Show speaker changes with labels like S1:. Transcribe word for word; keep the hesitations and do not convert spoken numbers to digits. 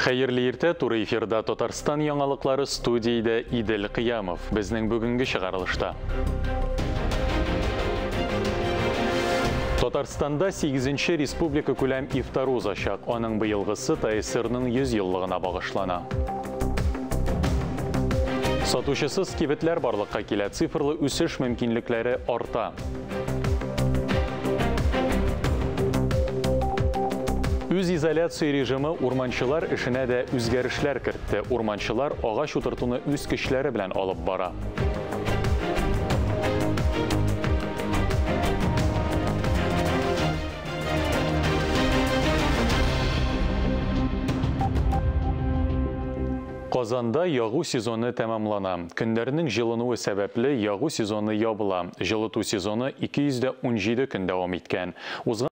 S1: Хәерле иртә, туры эфирда Татарстан яңалыклары студияда Идел Кыямов. Безнең бүгенге чыгарылышта. Татарстанда сигезенче республика күләм ифтар узачак. Аның быелгысы ТСРның йөз еллыгына багышлана. Сатучысыз кибетләр барлыкка килә, цифрлы үсеш мөмкинлекләре арта. Үз изоляция режимы урманчылар эшенә дә үзгәрешләр кертте. Урманчылар агач утыртуны үз көчләре белән алып бара. Казанда ягу сезоны тәмамлана. Көндәрнең җылынуы сәбәпле ягу сезоны ябыла. Җылыту сезоны ике йөз дә ун җиде көн дәвам иткән.